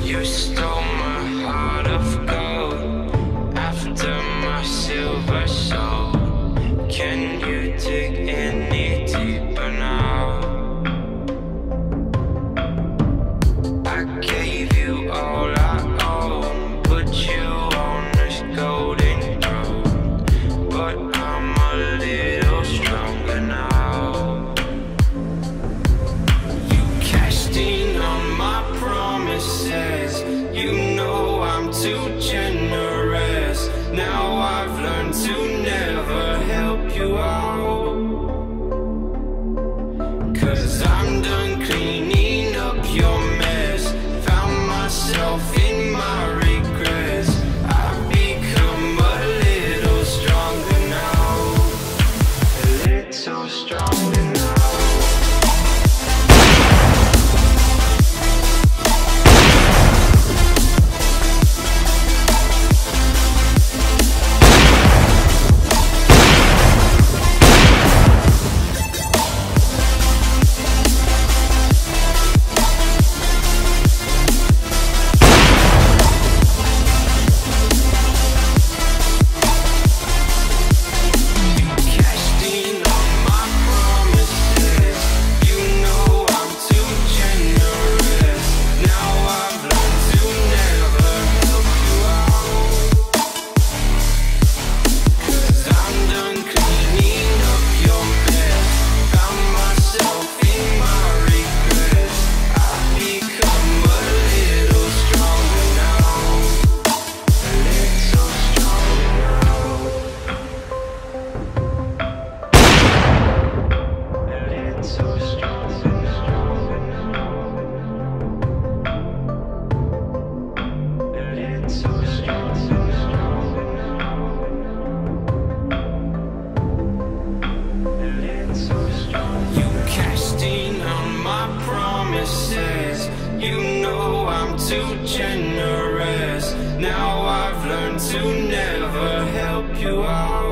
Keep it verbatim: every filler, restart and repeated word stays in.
You stole my heart of gold after my silver soul. Can you dig any deeper now? I gave you all I own, put you on this golden throne, but I'm a little stronger now. You cashed in on my promises, you know I'm too generous. Now I've learned to never help you out, 'cause I'm done cleaning up your mess. Found myself in my regrets. I've become a little stronger now, a little stronger now. You know I'm too generous. Now I've learned to never help you out.